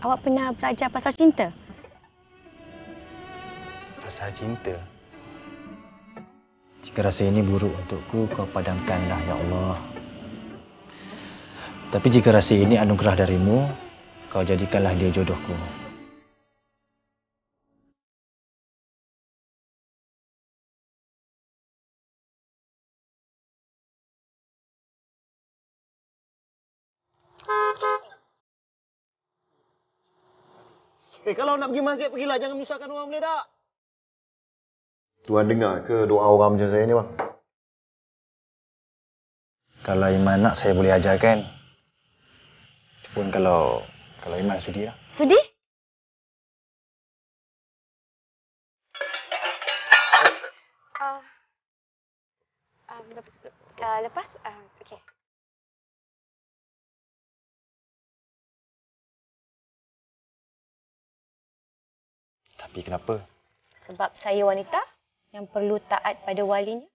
Awak pernah belajar pasal cinta? Pasal cinta? Jika rasa ini buruk untukku, kau padamkanlah, ya Allah. Tapi jika rasa ini anugerah darimu, kau jadikanlah dia jodohku. Kalau nak pergi masjid, pergilah. Jangan menyusahkan orang, boleh tak? Tuan dengar ke doa orang macam saya ni, bang? Kalau Iman nak, saya boleh ajarkan. Pun kalau Iman sudi lah. Sudi? Lepas? Okey. Tapi kenapa? Sebab saya wanita yang perlu taat pada walinya.